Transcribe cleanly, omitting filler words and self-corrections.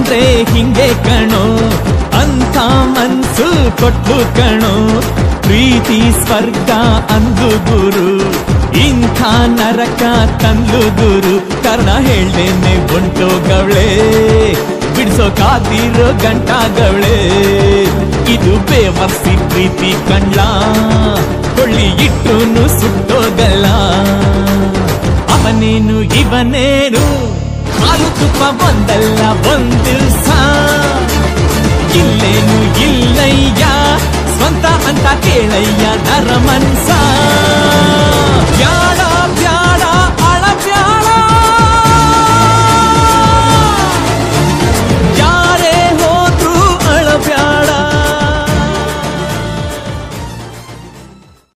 ಅಂದ್ರೆ ಹಿಂಗೆ ಕಣೋ ಅಂತ ಮನ್ಸು ಕೊಟ್ಟು ಕಣೋ ಪ್ರೀತಿ ಸ್ವರ್ಗ ಅಂದು ಗುರು ಇಂಥ ನರಕ ತಂದು ಗುರು ಕಾರಣ ಹೇಳ್ದೇನೆ ಹೊಂಟೋಗವಳೆ ಬಿಡಿಸೋಕಾದಿರೋ ಗಂಟಾಗವಳೆ ಇದು ಬೇವರ್ಸಿ ಪ್ರೀತಿ ಕಣ್ಣ ಕೊಳ್ಳಿ ಇಟ್ಟೂನು ಸುಟ್ಟೋಗಲ್ಲ ಅವನೇನು ಇವನೇನು ಹಾಲು ತುಪ್ಪ ಒಂದಲ್ಲ ಒಂದಿವ್ಸ ಇಲ್ಲೇನು ಇಲ್ಲಯ್ಯ ಸ್ವಂತ ಅಂತ ಕೇಳಯ್ಯ ನರ ಮನ್ಸ